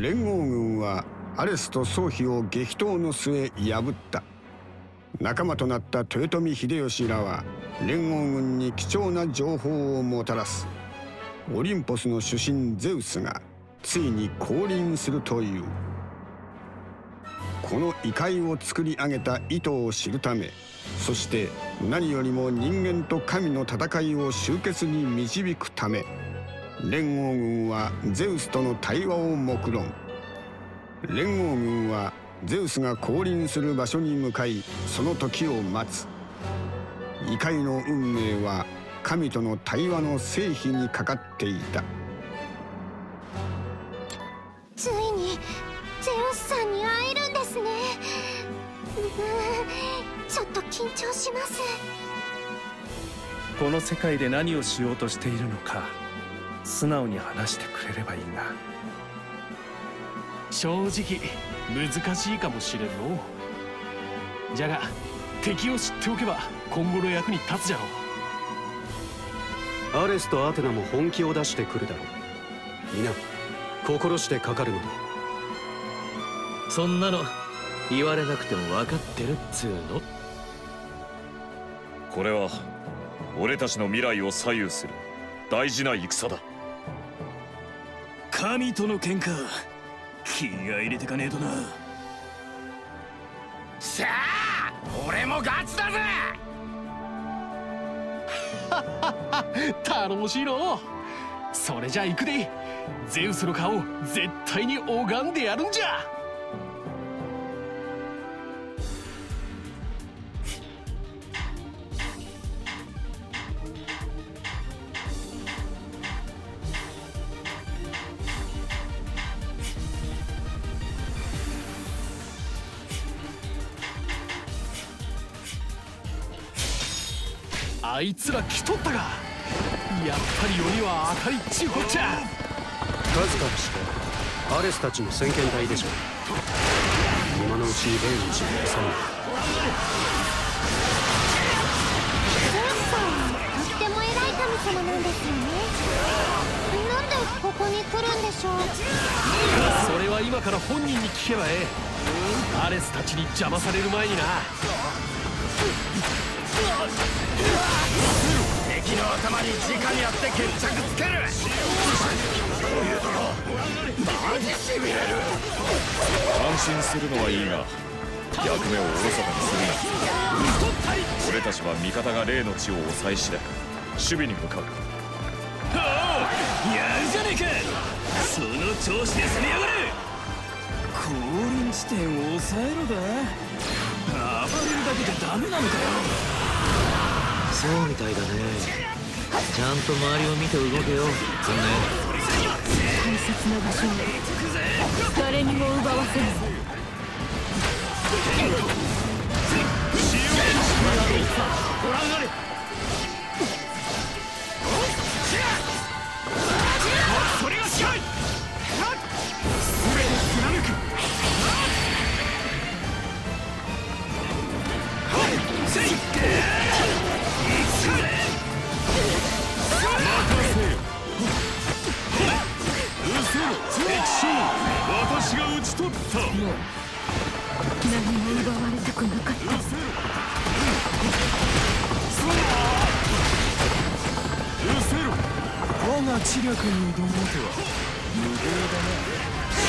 連合軍はアレスと宗妃を激闘の末破った。仲間となった豊臣秀吉らは連合軍に貴重な情報をもたらす。オリンポスの主神ゼウスがついに降臨するという。この異界を作り上げた意図を知るため、そして何よりも人間と神の戦いを終結に導くため、連合軍はゼウスとの対話を目論む。連合軍はゼウスが降臨する場所に向かい、その時を待つ。異界の運命は神との対話の成否にかかっていた。 ついにゼウスさんに会えるんですね。ちょっと緊張します。 この世界で何をしようとしているのか素直に話してくれればいいが。 正直難しいかもしれんの。じゃが敵を知っておけば今後の役に立つじゃろう。アレスとアテナも本気を出してくるだろう。皆心してかかるのだ。 そんなの言われなくても分かってるっつうの。 これは俺たちの未来を左右する大事な戦だ。 神との喧嘩、気合い入れてかねえとな。 さあ俺もガチだぜ。 頼もしいの。それじゃ行くで。ゼウスの顔絶対に拝んでやるんじゃ。あいつら来とったが、やっぱり鬼は当たりっちゅうこっちゃ。 数からしてアレスたちの先遣隊でしょう。今のうちにベイにしてください。 ゼウスさんはとっても偉い神様なんですよね。なんでここに来るんでしょう。 それは今から本人に聞けばええ。アレスたちに邪魔される前にな。 敵の頭に直にあって決着つける。そういうとこマジしびれる。 安心するのはいいが役目をおろそかにするな。俺たちは味方が霊の地を抑え次第守備に向かう。 おお、やるじゃねえか。その調子で攻めやがれ。降臨地点を抑えろだ。暴れるだけじゃダメなのかよ。 そうみたいだね。ちゃんと周りを見て動けよ。 大切な場所を誰にも奪わせない。 ご覧あれ。それが支配。全て貫く。 私が討ち取った。 何も奪われたくなかった。 我が知略に挑もうとは無謀だな。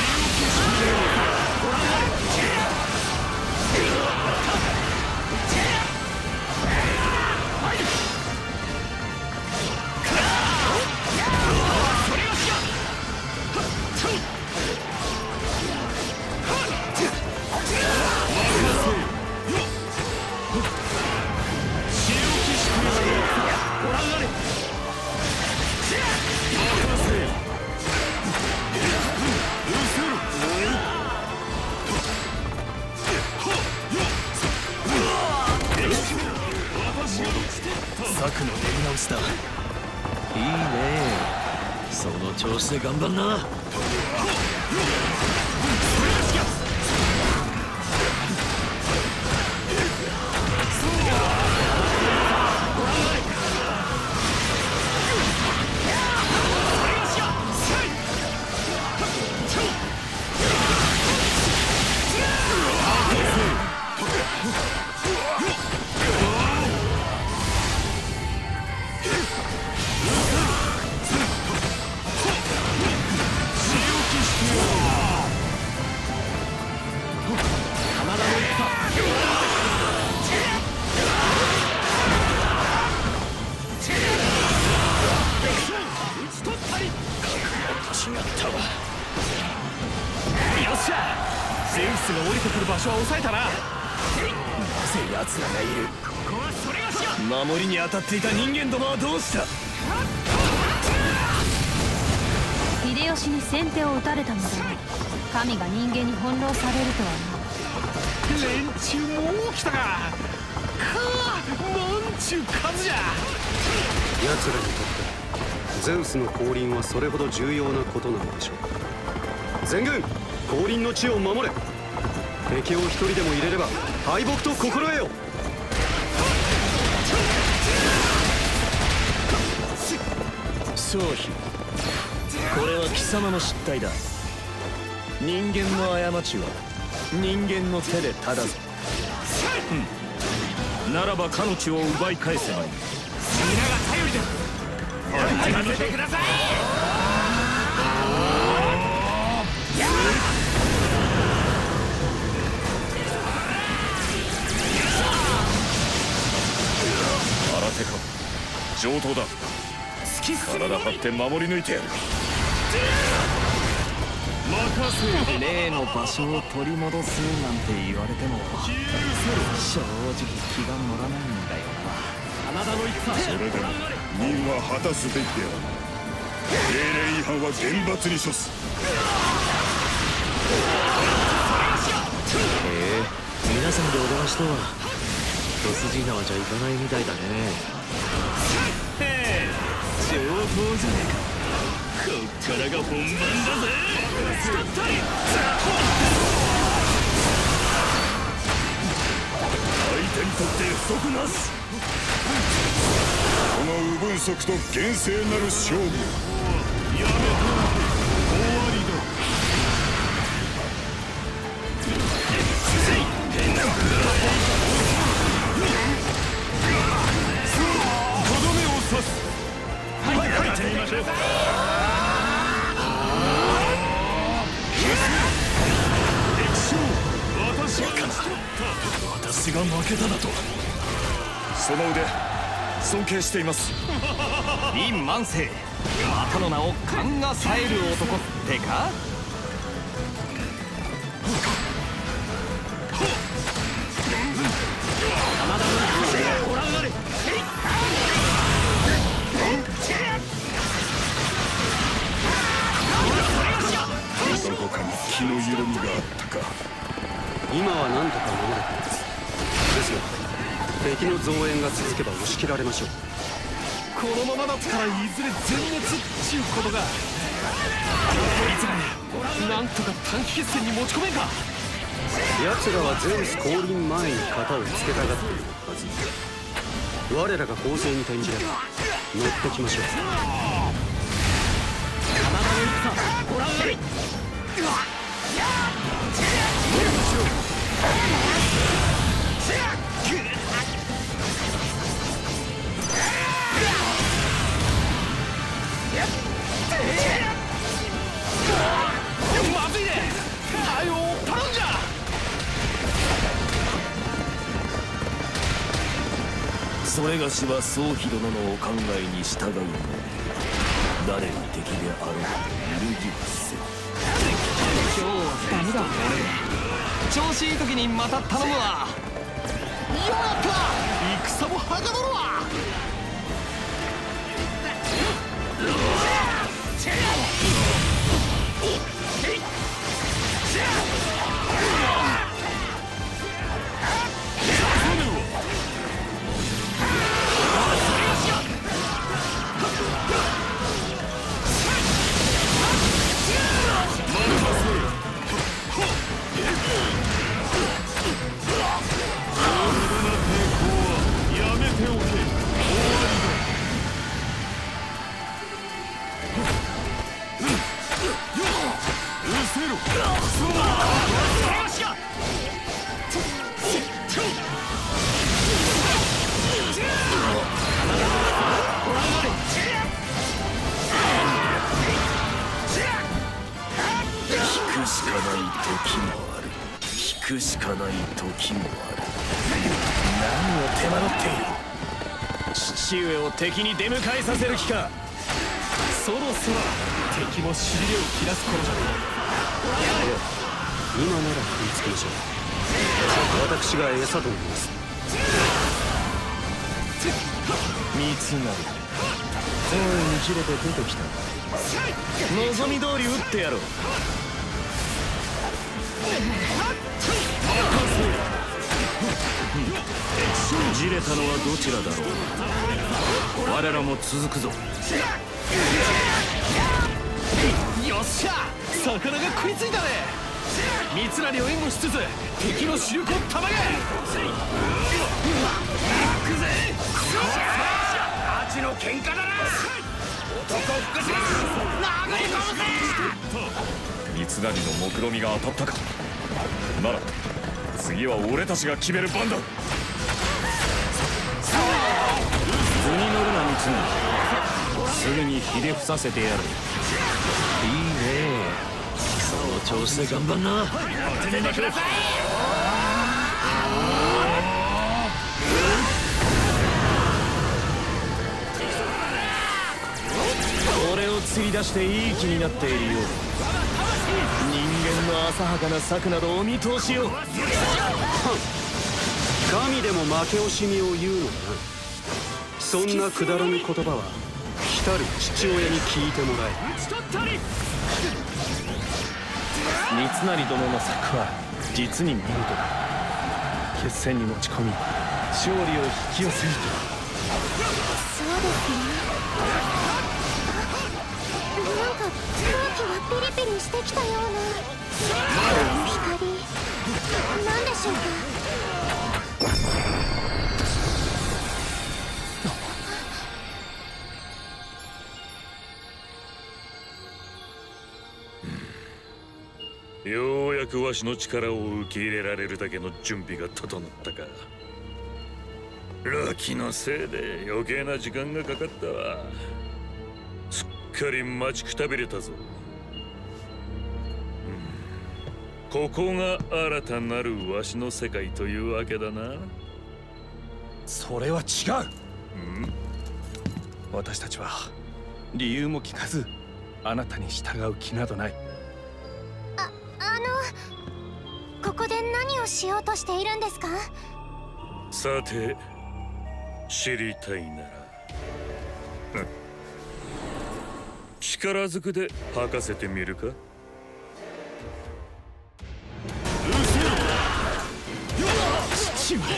策の練り直しだ。いいね。その調子で頑張んな。 ったわ。よっしゃ、ゼウスが降りてくる場所は抑えたな。なぜ奴らがいる。守りに当たっていた人間どもはどうした。 秀吉に先手を打たれたのだろう。神が人間に翻弄されるとはな。 連中もう来たか。なんちゅう数じゃ。 奴らにとってゼウスの降臨はそれほど重要なことなのでしょう。全軍降臨の地を守れ。敵を一人でも入れれば敗北と心得よ。 張飛、これは貴様の失態だ。人間の過ちは人間の手で正す。ならばかの地を奪い返せばいい。皆が頼りだ。やめてください。 新手か上等だ。体張って守り抜いてやる。 任せ。例の場所を取り戻すなんて言われても正直気が乗らないんだよな。真田の戦、 それでも任は果たすべきである。命令違反は厳罰に処す。 皆さんでお出ましとは一筋縄じゃいかないみたいだね。 上等じゃねえか。こっからが本番だぜ。相手にとって不足なし。 この不分則と厳正なる勝負。やめて終わりだ。とどめを刺す。はい、やってみましょう。 私が負けただと。 その腕尊敬しています。 林万世、またの名を勘が冴える男ってか。ご覧あれ。 どこかに気の緩みがあったか。 今は何とか守れています。ですが敵の増援が続けば押し切られましょう。 このままだったらいずれ全滅っちゅうことが。いずれなんとか短期決戦に持ち込めんか。 奴らはゼウス降臨前に型をつけたがっているはず。我らが攻勢に転じれば乗ってきましょう。 真田の戦、ご覧あれ。まずいね。はよ頼んじゃ。それがしは宗妃殿のお考えに従うのみ。誰に敵であろうと揺るぎはせん。今日はダメだ。俺調子いい時にまた頼むわ。やった戦もはかどるわ。引くしかない時もある。何を手間取っている。父上を敵に出迎えさせる気か。そろそろ敵もしびれを切らす頃じゃねえ。今なら食いつきましょう。私が餌となります。 三つなりついに切れて出てきた。望み通り撃ってやろう。じれたのはどちらだろう。我らも続くぞ。 よっしゃ、魚が食いついたね。三つなりを援護しつつ敵の主力をたまげ。行くぜ。アジの喧嘩だな。男福島殴り込むぜ。 三つなりの目論みが当たったか。なら次は俺たちが決める番だ。 図に乗るな三つなり、すぐにひれ伏させてやる。いいね、その調子で頑張んな。 やってみてください。 俺を釣り出していい気になっているようだ。人間の浅はかな策などお見通しよ。 神でも負け惜しみを言うのだな。そんなくだらぬ言葉は来たる父親に聞いてもらえ。 三成殿の策は実に見事だ。決戦に持ち込み勝利を引き寄せると。 そうですね。なんか空気がピリピリしてきたような。光なんでしょうか。 ようやくわしの力を受け入れられるだけの準備が整ったか。ラキのせいで余計な時間がかかったわ。すっかり待ちくたびれたぞ。ここが新たなるわしの世界というわけだな。 それは違う。私たちは理由も聞かずあなたに従う気などない。 ここで何をしようとしているんですか？ さて知りたいなら力ずくで吐かせてみるか。 父上、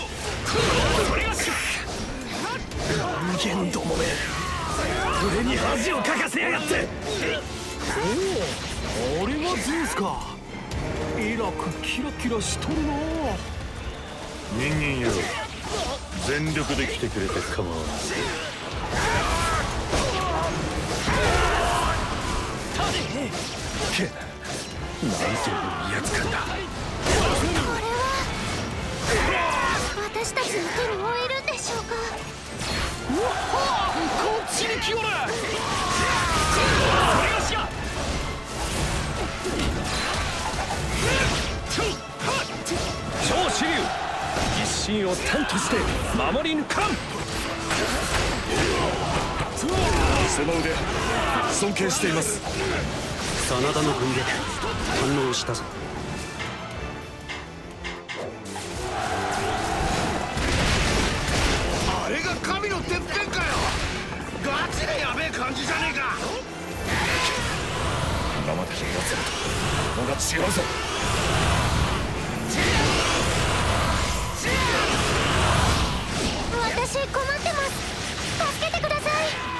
人間どもめ、俺に恥をかかせやがって。おお、あれがゼウスか。えらくキラキラしとるな。 人間よ、全力で来てくれて構わない。 け、なんていうやつかんだ。 これは私たちの手に負えるんでしょうか。 こっちに来おる。 超支流一心を担として守り抜かん。 その腕尊敬しています。 真田の軍撃反応したぞ。 あれが神のてっぺんかよ。ガチでやべえ感じじゃねえか。 今までのやつらとものが違うぞ。 私困ってます。助けてください。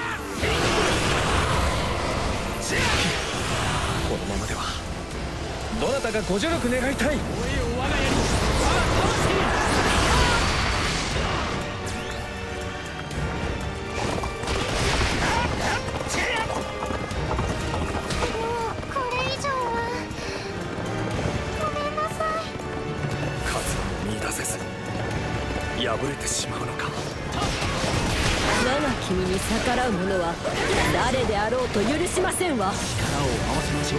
このままではどなたかご助力願いたい。敗れてしまうのか。 我が君に逆らう者は誰であろうと許しませんわ。 力を合わせましょう。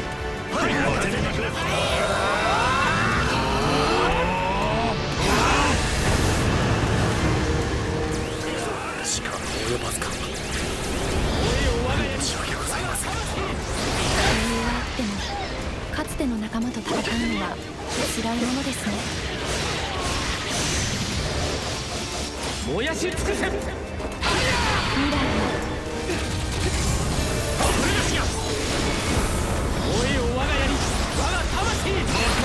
力及ばずか。申し訳ございません。 ての仲間と戦うのは辛いものですね。 燃やし尽くせ。 未来は燃えよ我が家に我が魂。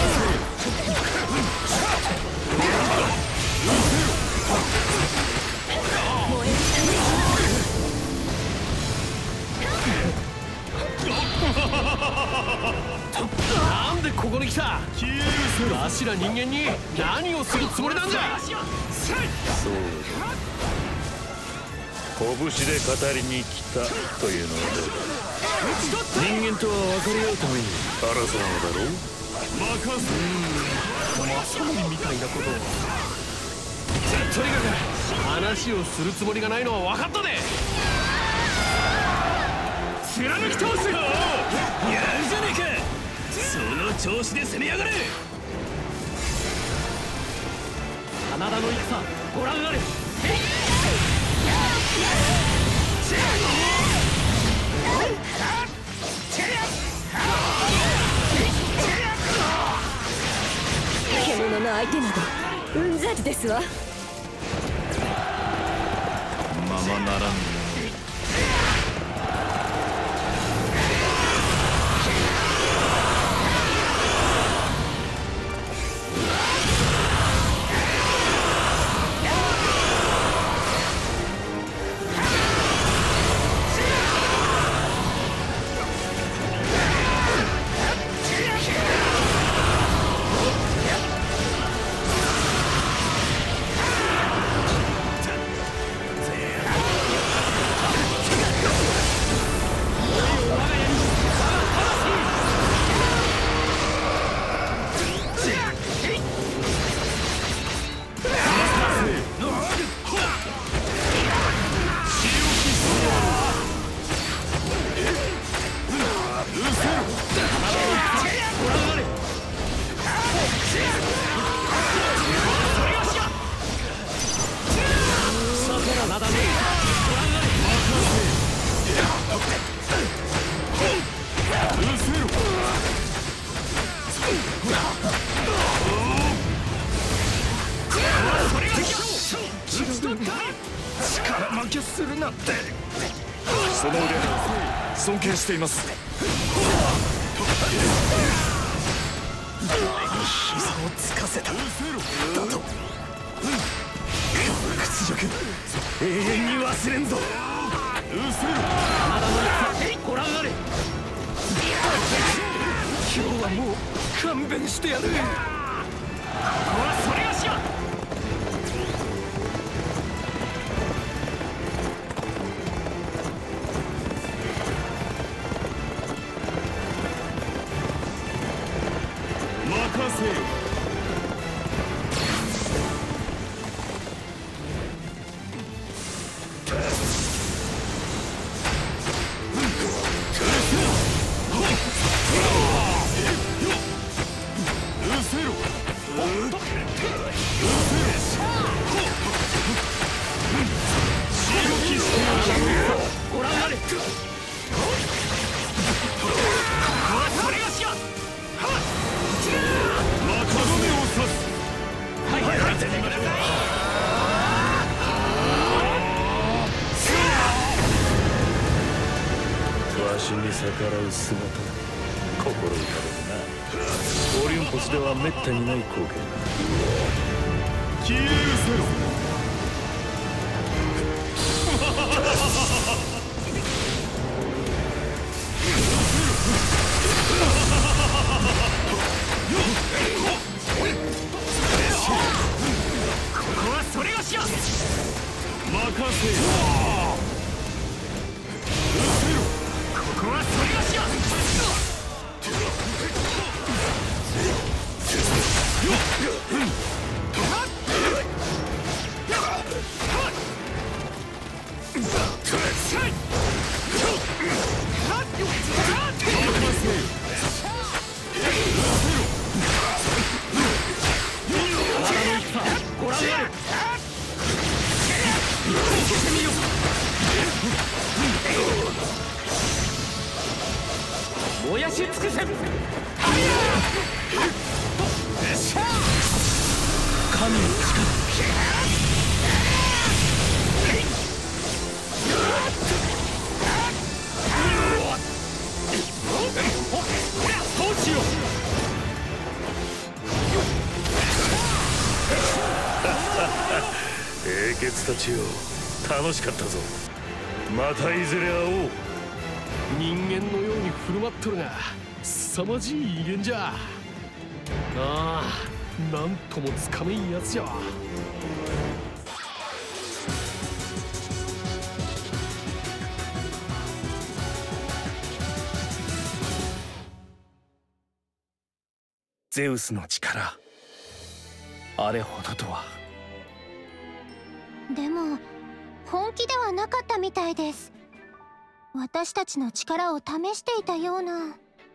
なんでここに来た。わしら人間に何をするつもりなんだ。 そう拳で語りに来たというのは人間とは分かり合うために争うのだろう。 まさにみたいなことを。とにかく話をするつもりがないのは分かったで。貫き通すよ。 やるじゃねえか。その調子で攻めやがれ。 真田の戦ご覧あれ。 獣の相手などうんざりですわ。 ままならん。 力負けするなって。その腕尊敬しています。膝をつかせただと屈辱永遠に忘れんぞ。 真田の戦ご覧あれ。 今日はもう勘弁してやる。ここはそれがしや。任せよ。 ご覧あれ。 わしに逆らう姿心浮かべるな。オリンポスではめったにない光景だ。消え失せろ。ここはそれがしや。任せよ。ここはそれがしや。 ご覧あれ。燃やし尽くせ。 神の力。どうしよう。 英傑たちよ、楽しかったぞ。またいずれ会おう。 人間のように振る舞っとるが凄まじい威厳じゃ。ああ、なんともつかめんやつじゃ。ゼウスの力、あれほどとは。 でも本気ではなかったみたいです。私たちの力を試していたような。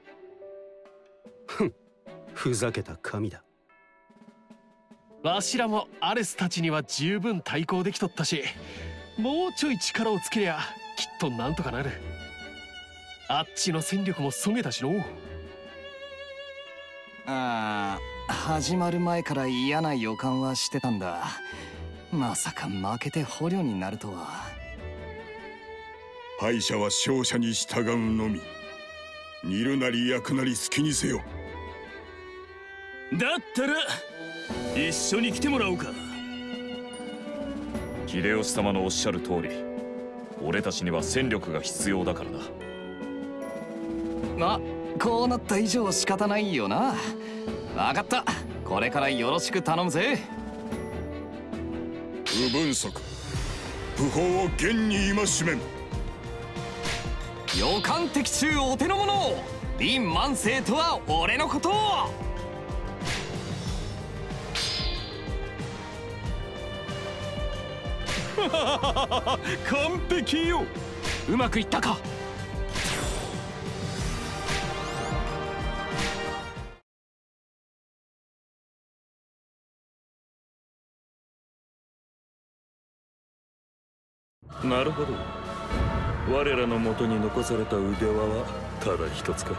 ふん、ふざけた神だ。 わしらもアレスたちには十分対抗できとったし、もうちょい力をつけりゃきっとなんとかなる。あっちの戦力もそげたしの。 ああ、始まる前から嫌な予感はしてたんだ。まさか負けて捕虜になるとは。 敗者は勝者に従うのみ。煮るなり焼くなり好きにせよ。 だったら一緒に来てもらおうか。 秀吉様のおっしゃる通り、俺たちには戦力が必要だからな。 まあこうなった以上仕方ないよな。分かった、これからよろしく頼むぜ。 不分則、不法を厳に戒めん。 予感的中お手の物、凛万世とは俺のことを。 完璧よ。うまくいったか。 なるほど。我らの元に残された腕輪はただ一つか。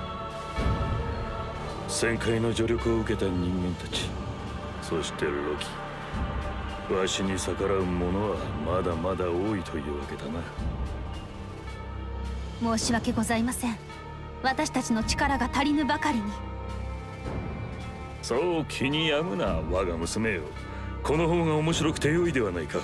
旋回の助力を受けた人間たち、そしてロキ、わしに逆らう者はまだまだ多いというわけだな。申し訳ございません。私たちの力が足りぬばかりに。 そう気に病むな、我が娘よ。この方が面白くて良いではないか。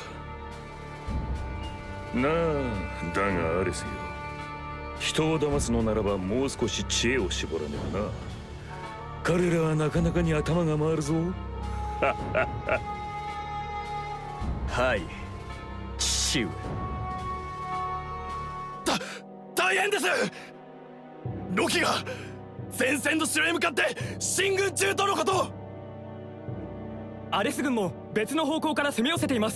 なあ、だがアレスよ、人を騙すのならばもう少し知恵を絞らねばな。彼らはなかなかに頭が回るぞ。 はい、父上。大変です。ロキが前線の城へ向かって進軍中とのこと。アレス軍も別の方向から攻め寄せています。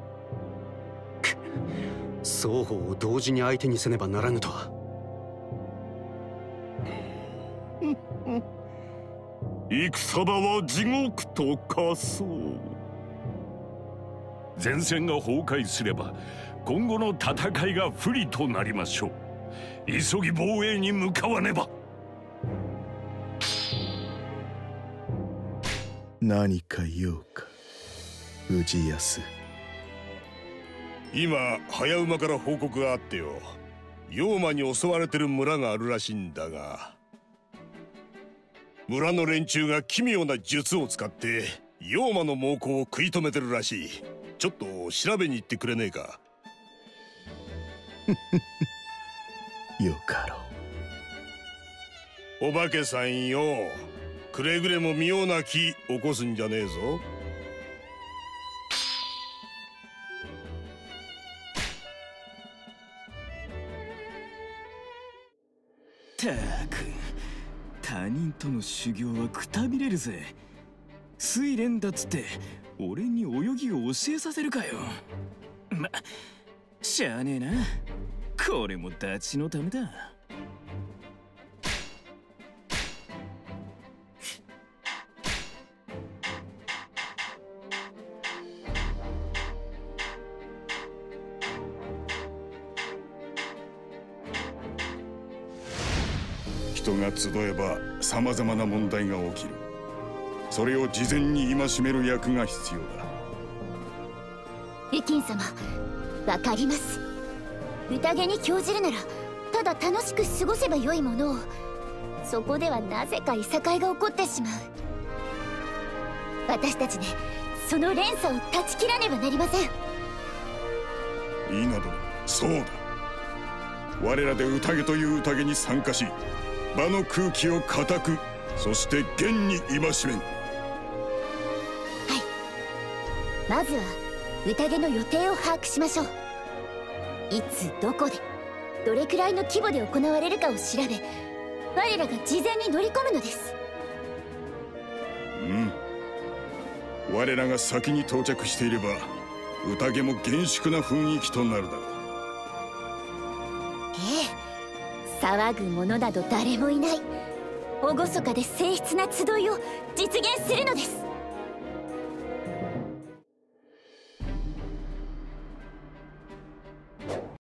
双方を同時に相手にせねばならぬとは。 戦場は地獄と化そう。前線が崩壊すれば今後の戦いが不利となりましょう。急ぎ防衛に向かわねば。 何か用か、氏康。 今早馬から報告があってよ、妖魔に襲われてる村があるらしいんだが、村の連中が奇妙な術を使って妖魔の猛攻を食い止めてるらしい。ちょっと調べに行ってくれねえか。 よかろう。 お化けさんよ、くれぐれも妙な気起こすんじゃねえぞ。 たく、他人との修行はくたびれるぜ。睡蓮だっつって俺に泳ぎを教えさせるかよ。ま、しゃあねえな。これもダチのためだ。 人が集えばさまざまな問題が起きる。それを事前に戒める役が必要だ。 ウキン様、わかります。宴に興じるならただ楽しく過ごせばよいものを、そこではなぜかいさかいが起こってしまう。私たちでその連鎖を断ち切らねばなりません。 イーナ殿、そうだ。我らで宴という宴に参加し、場の空気を固く、そして厳に戒めん。はい、 まずは宴の予定を把握しましょう。いつどこでどれくらいの規模で行われるかを調べ、我らが事前に乗り込むのです。 うん、我らが先に到着していれば宴も厳粛な雰囲気となるだろう。 ええ、騒ぐ者など誰もいない厳かで静謐な集いを実現するのです。